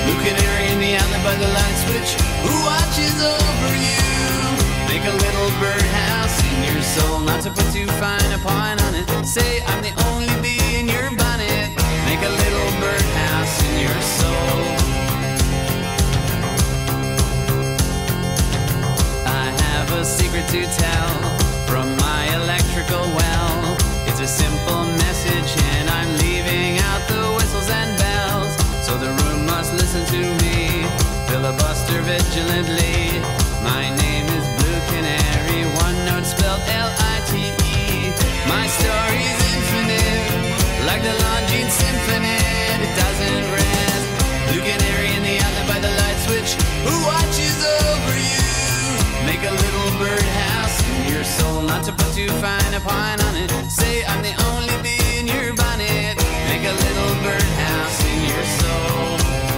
Blue canary in the outlet by the light switch, who watches over you? Make a little birdhouse in your soul, not to put too fine a point on it. Say I'm the only bee in your bonnet. Make a little birdhouse in your soul. I have a secret to tell from my electrical well. It's a simple message and I'm leaving out the whistles and bells. So the room must listen to me, filibuster vigilantly. My name is Blue Canary, one note spelled L-I-T-E. My story's infinite, like the Longines Symphony. It doesn't rest. Blue canary in the outlet by the light switch, who watches over you? Make a little birdhouse in your soul, not to put too fine a point on it. Say I'm the only bee in your bonnet. Make a little birdhouse in your soul.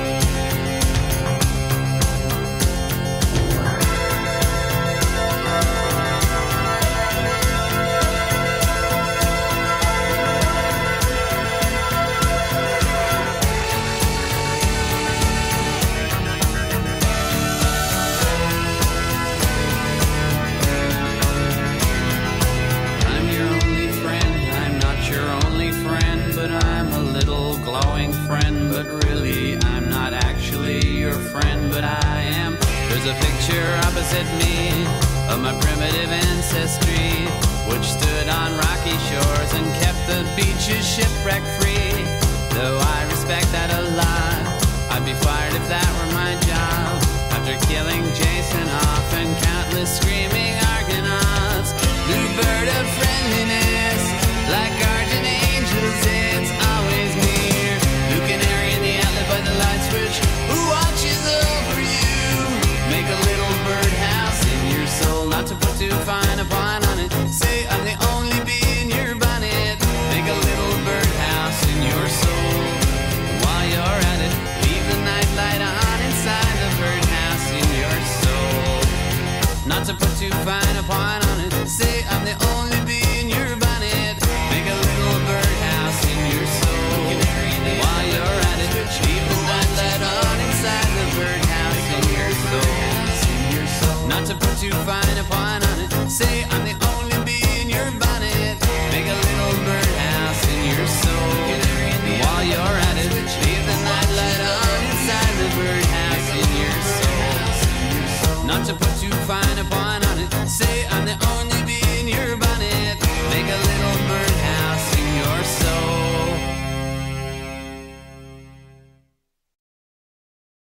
But really, I'm not actually your friend, but I am. There's a picture opposite me of my primitive ancestry, which stood on rocky shores and kept the beaches shipwreck-free. Though I respect that a lot, I'd be fired if that were my job. After killing Jason off and countless screaming Argonauts, blue bird of friendliness, like guardian angels, it's always near. Blue canary in the outlet by the light switch, who watches over you? Make a little birdhouse in your soul, not to put too fine a point on it. Say I'm the only bee in your bonnet. Make a little birdhouse in your soul. While you're at it, leave the night light on inside the birdhouse in your soul. Not to put too fine a point on it. Say I'm the only bee in your bonnet. Make a little birdhouse in your soul. While you're at it, leave the night light on inside the birdhouse in your soul. Not to put too fine a point on it. Say I'm the only bee in your bonnet. Make a little birdhouse in your soul. While you're at it, leave the night light on inside the birdhouse in your soul. Not to put too fine a point on it.